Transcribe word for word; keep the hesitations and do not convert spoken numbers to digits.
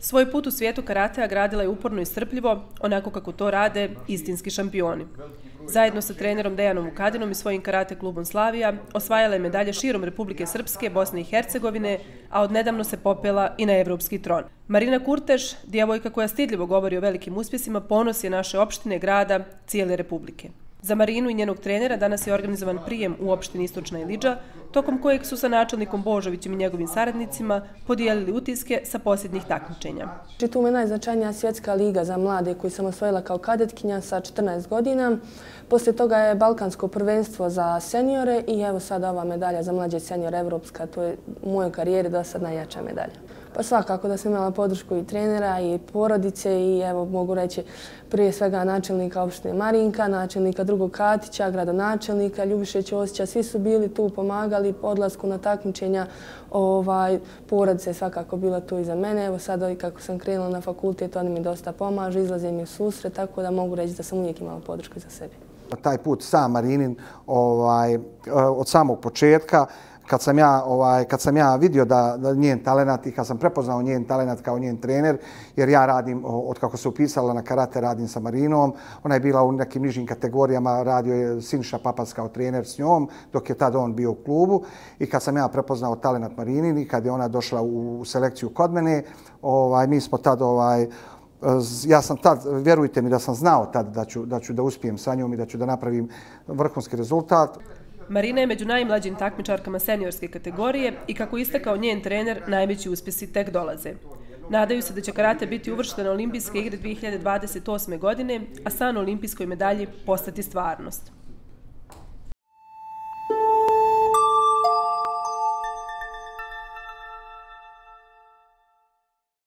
Svoj put u svijetu karatea gradila je uporno i strpljivo, onako kako to rade istinski šampioni. Zajedno sa trenerom Dejanom Vukadinom i svojim karate klubom Slavija osvajala je medalje širom Republike Srpske, Bosne i Hercegovine, a odnedavno se popela i na evropski tron. Marina Kurteš, djevojka koja stidljivo govori o velikim uspjesima, ponos je naše opštine, grada, cijele Republike. Za Marinu i njenog trenera danas je organizovan prijem u opštini Istočna Ilidža, tokom kojeg su sa načelnikom Božovićem i njegovim saradnicima podijelili utiske sa posljednjih takmičenja. Tu me najznačajnija svjetska liga za mlade koju sam osvojila kao kadetkinja sa četrnaest godina. Poslije toga je Balkansko prvenstvo za seniore i evo sada ova medalja za mlađe seniore evropska. To je u mojoj karijeri do sad najjača medalja. Pa svakako da sam imala podršku i trenera i porodice i evo mogu reći prije svega načelnika opštine Marinka, načelnika drugog Katića, gradonačelnika Ljubiše Ćosića. Svi su bili tu, pomagali odlasku na takmičenja. Ovaj, porodica je svakako bila tu i za mene. Evo sada i kako sam krenula na fakultet, oni mi dosta pomažu, izlaze mi u susret, tako da mogu reći da sam uvijek imala podršku za sebi. Taj put sam Marinin ovaj, od samog početka, kad sam ja, ovaj, kad sam ja vidio da, da njen talenat i kad sam prepoznao njen talenat kao njen trener, jer ja radim, od kako se upisala na karate, radim sa Marinom. Ona je bila u nekim nižim kategorijama, radio je Siniša Papac kao trener s njom, dok je tad on bio u klubu. I kad sam ja prepoznao talenat Marinin i kad je ona došla u selekciju kod mene, ovaj, mi smo tad, ovaj, ja sam tad, vjerujte mi da sam znao tad da ću, da ću da uspijem sa njom i da ću da napravim vrhunski rezultat. Marina je među najmlađim takmičarkama seniorske kategorije i kako istakao njen trener, najveći uspjesi tek dolaze. Nadaju se da će karate biti uvršten na olimpijske igre dvije hiljade dvadeset osme godine, a san o olimpijskoj medalji postati stvarnost.